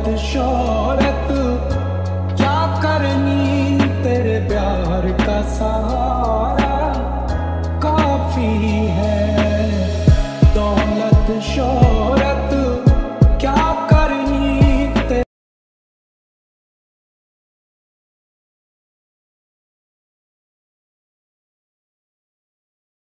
शोहरत क्या करनी, तेरे प्यार का सहारा काफी है। दौलत शोहरत